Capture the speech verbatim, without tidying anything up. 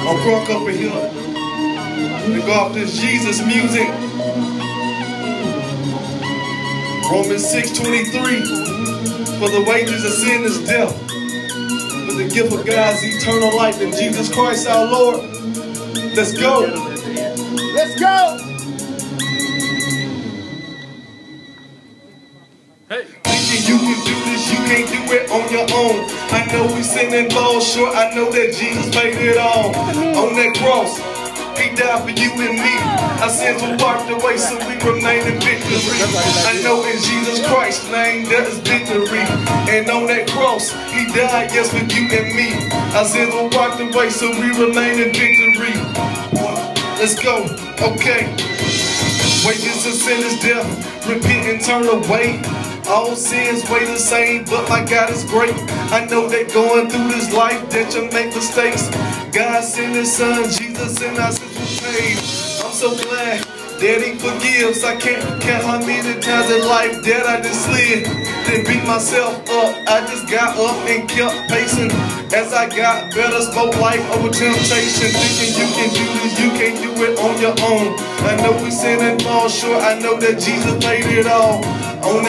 I'm crunk up in here. To go off this Jesus music. Romans six twenty-three. For the wages of sin is death, but the gift of God is eternal life in Jesus Christ our Lord. Let's go. Let's go. Hey. Thinking you can do this, you can't do it on your own. I know we sin and fall short. I know that Jesus paid it all on that cross. He died for you and me. Our sins were wiped away, so we remain in victory. I know in Jesus Christ's name there is victory. And on that cross, He died, yes, for you and me. Our sins were wiped away, so we remain in victory. Let's go. Okay. Wages of sin is death. Repent and turn away. All sins weigh the same, but my God is great. I know that going through this life that you make mistakes. God sent His Son, Jesus, and our sins were paid. I'm so glad that He forgives. I can't count how many times in life that I just slid, then beat myself up. I just got up and kept pacing as I got better. Spoke life over temptation, thinking you can do this, you can't do it on your own. I know we sin and fall short. I know that Jesus paid it all. On